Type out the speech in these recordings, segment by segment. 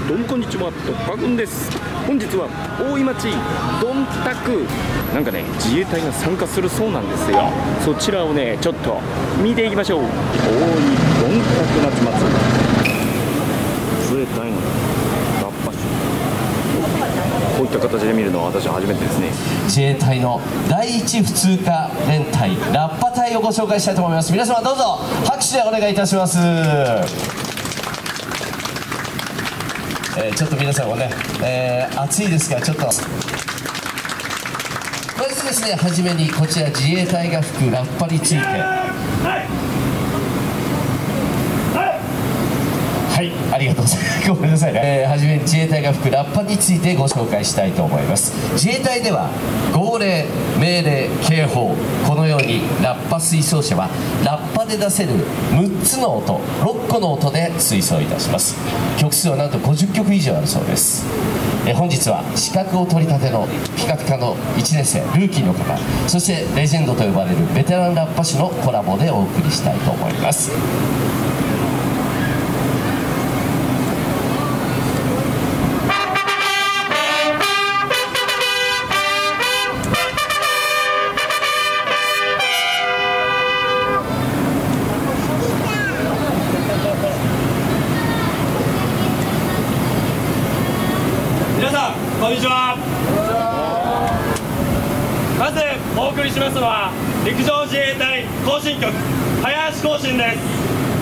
どうもこんにちは、とっぱくんです。本日は大井町どんたくなんかね、自衛隊が参加するそうなんですよ。そちらをねちょっと見ていきましょう。大井どんたく夏祭り、自衛隊のラッパショー、こういった形で見るのは私は初めてですね。 自衛隊の第一普通科連隊ラッパ隊をご紹介したいと思います。皆様どうぞ拍手でお願いいたします。ちょっと皆さんもね、暑いですがちょっとまずですね、初めにこちら自衛隊が吹くラッパについて、はい、ありがとうございます。ごめんなさいね。初めに自衛隊が吹くラッパについてご紹介したいと思います。自衛隊では号令、命令、警報、このようにラッパ吹奏者はラッパで出せる6つの音、6個の音で吹奏いたします。曲数はなんと50曲以上あるそうです。本日は資格を取り立てのピカピカの1年生、ルーキーの方、そしてレジェンドと呼ばれるベテランラッパ手のコラボでお送りしたいと思います。 皆さんこんにちは。まずお送りしますのは陸上自衛隊行進曲早足行進です。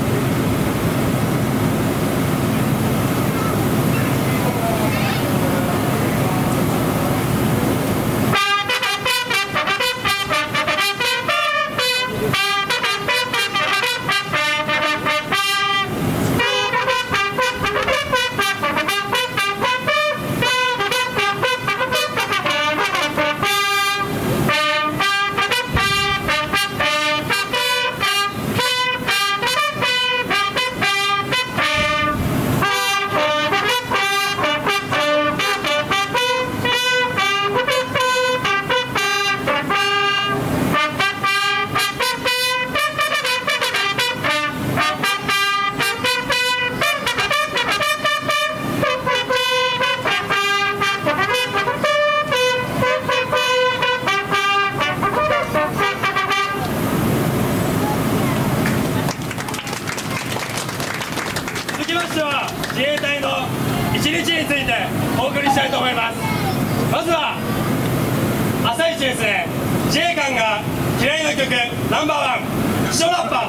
続きましては自衛隊の一日についてお送りしたいと思います。まずは朝一ですね、自衛官が嫌いな曲ナンバーワン、気象ラッパ。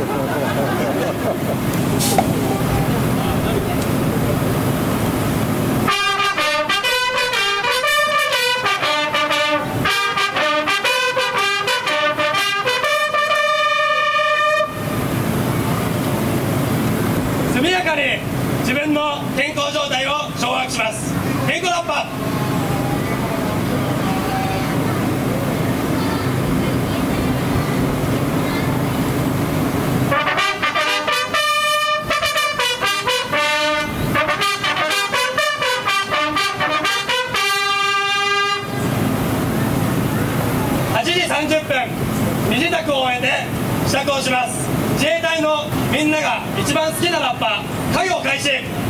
速やかに自分の健康状態を掌握します。健康ラッパ。8時30分、身支度を終えて支度をします。自衛隊のみんなが一番好きなラッパ、作業開始。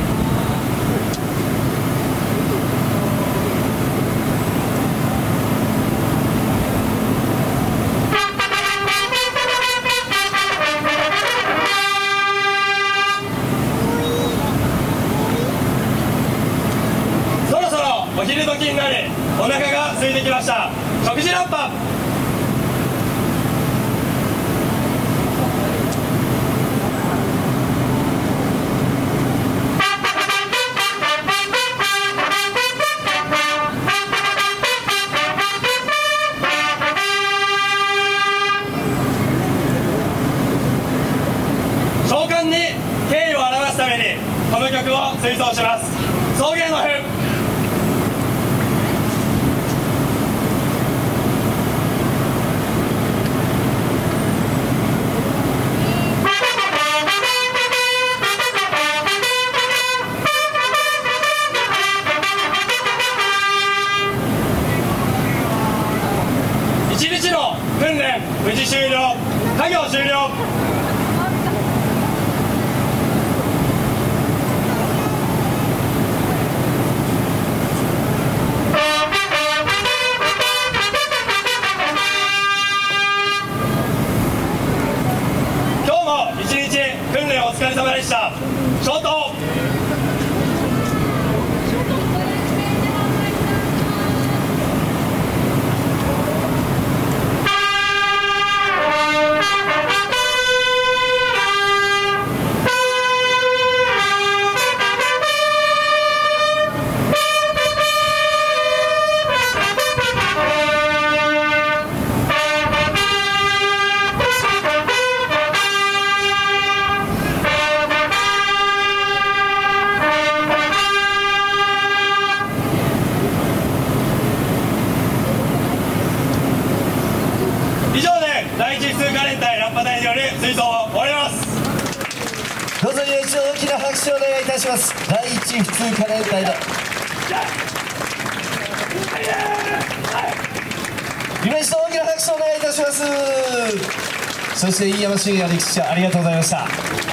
そろそろお昼時になりお腹が空いてきました。食事ラッパ。召喚に敬意を表すためにこの曲を吹奏します。送迎の譜。一日の訓練無事終了、作業終了。 一度大きな拍手をお願いいたします。第一普通科連隊の今一度大きな拍手をお願いいたします。そして飯山俊也歴史者、ありがとうございました。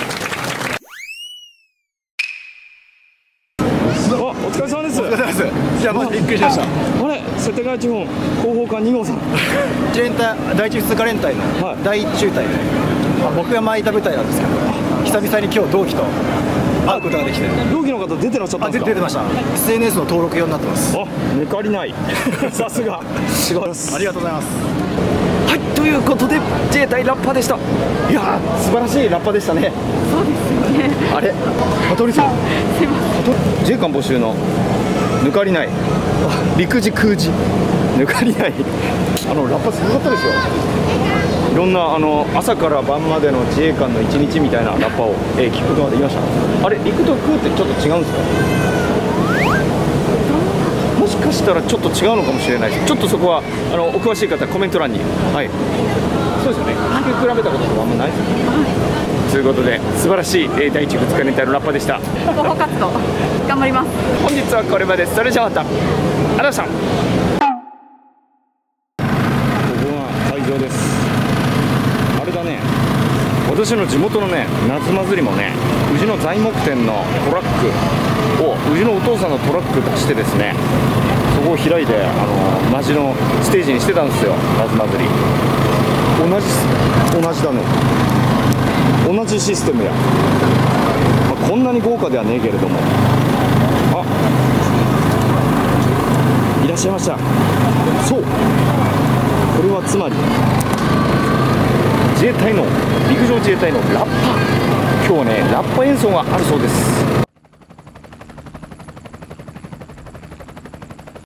お疲れ様です。 お疲れ様です。いや、マジびっくりしました。 あれ、世田谷地方広報課2号さん。 自衛隊第一普通科連隊の第一中隊で、僕が前いた部隊なんですけど、久々に今日同期と会うことができて。 同期の方出てらっしゃったんですか？ 出てました。SNS の登録用になってます。 あ、抜かりない。さすが。違います。 ありがとうございます。 はい、ということで自衛隊ラッパでした。いやー、素晴らしいラッパでしたね。 そうですよね。 あれ、羽鳥さん。自衛官募集の抜かりない。陸自空自抜かりない。ラッパすごかったですよ。いろんな朝から晩までの自衛官の一日みたいなラッパを、聞くことができました。あれ、陸と空ってちょっと違うんですか？もしかしたらちょっと違うのかもしれないです。ちょっとそこはお詳しい方コメント欄に、はい、そうですよね。比べたこととかあんまないですよね。ということで素晴らしい第一2日連隊のラッパでした。 広報活動頑張ります。 本日はこれまでです。それじゃあまた。ありがとうございました。ここが会場です。あれだね、私の地元のね夏祭りもね、宇治の材木店のトラックを宇治のお父さんのトラック出してですね、そこを開いて街のステージにしてたんですよ、夏祭り。同じだね、同じシステムや、こんなに豪華ではねえけれども、あ、いらっしゃいました。そう、これはつまり自衛隊の陸上自衛隊のラッパ、今日はねラッパ演奏があるそうです。